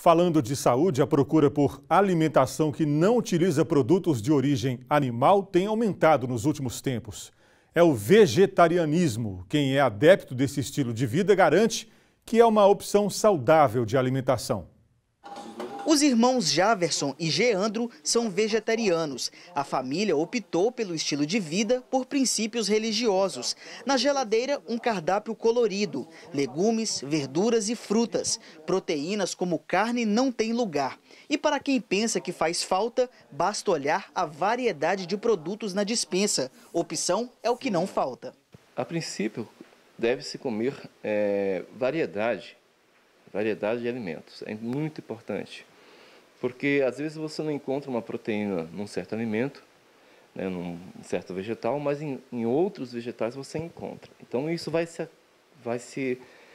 Falando de saúde, a procura por alimentação que não utiliza produtos de origem animal tem aumentado nos últimos tempos. É o vegetarianismo. Quem é adepto desse estilo de vida garante que é uma opção saudável de alimentação. Os irmãos Javerson e Geandro são vegetarianos. A família optou pelo estilo de vida por princípios religiosos. Na geladeira, um cardápio colorido, legumes, verduras e frutas. Proteínas como carne não têm lugar. E para quem pensa que faz falta, basta olhar a variedade de produtos na despensa. Opção é o que não falta. A princípio, deve-se comer variedade de alimentos. É muito importante. Porque às vezes você não encontra uma proteína num certo alimento, né, num certo vegetal, mas em outros vegetais você encontra. Então isso vai se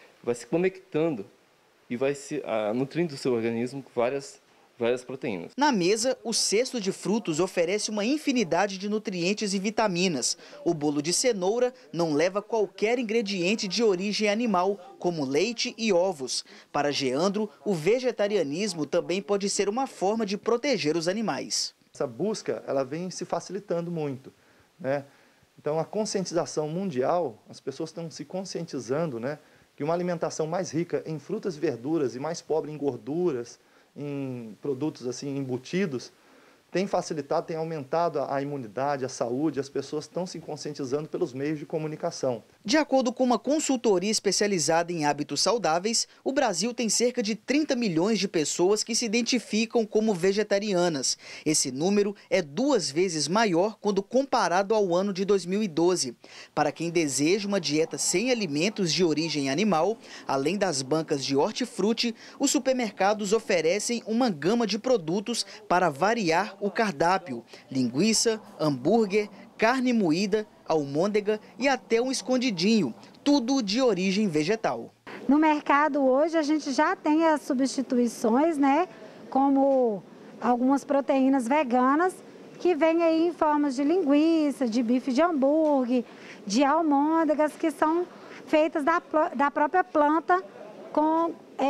conectando e vai se nutrindo o seu organismo com várias proteínas. Na mesa, o cesto de frutos oferece uma infinidade de nutrientes e vitaminas. O bolo de cenoura não leva qualquer ingrediente de origem animal, como leite e ovos. Para Geandro, o vegetarianismo também pode ser uma forma de proteger os animais. Essa busca ela vem se facilitando muito, né? Então a conscientização mundial, as pessoas estão se conscientizando, né, que uma alimentação mais rica em frutas e verduras e mais pobre em gorduras, em produtos assim embutidos, tem facilitado, tem aumentado a imunidade, a saúde, as pessoas estão se conscientizando pelos meios de comunicação. De acordo com uma consultoria especializada em hábitos saudáveis, o Brasil tem cerca de 30 milhões de pessoas que se identificam como vegetarianas. Esse número é 2 vezes maior quando comparado ao ano de 2012. Para quem deseja uma dieta sem alimentos de origem animal, além das bancas de hortifruti, os supermercados oferecem uma gama de produtos para variar o cardápio: linguiça, hambúrguer, carne moída, almôndega e até um escondidinho, tudo de origem vegetal. No mercado hoje a gente já tem as substituições, né, como algumas proteínas veganas que vêm aí em formas de linguiça, de bife de hambúrguer, de almôndegas, que são feitas da própria planta com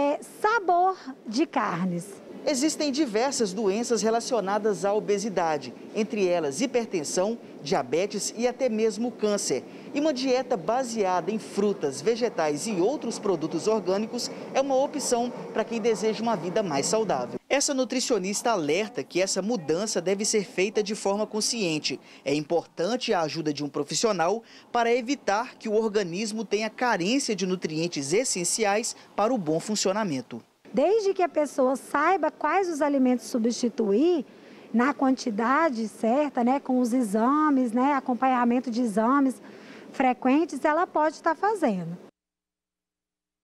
sabor de carnes. Existem diversas doenças relacionadas à obesidade, entre elas hipertensão, diabetes e até mesmo câncer. E uma dieta baseada em frutas, vegetais e outros produtos orgânicos é uma opção para quem deseja uma vida mais saudável. Essa nutricionista alerta que essa mudança deve ser feita de forma consciente. É importante a ajuda de um profissional para evitar que o organismo tenha carência de nutrientes essenciais para o bom funcionamento. Desde que a pessoa saiba quais os alimentos substituir, na quantidade certa, né, com os exames, né, acompanhamento de exames frequentes, ela pode estar fazendo.